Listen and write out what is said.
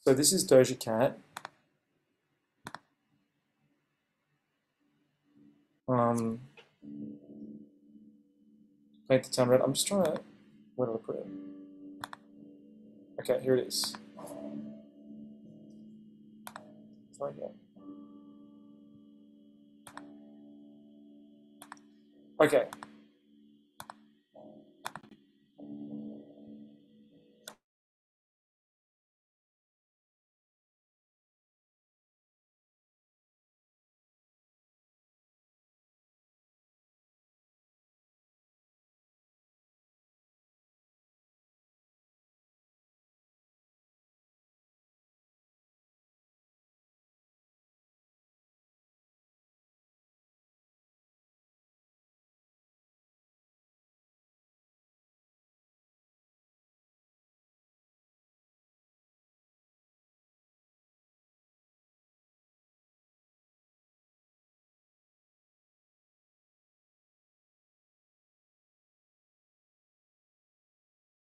So this is Doja Cat. Paint the town red. I'm just trying to, where do I put it? Okay, here it is. Sorry, yeah. Okay,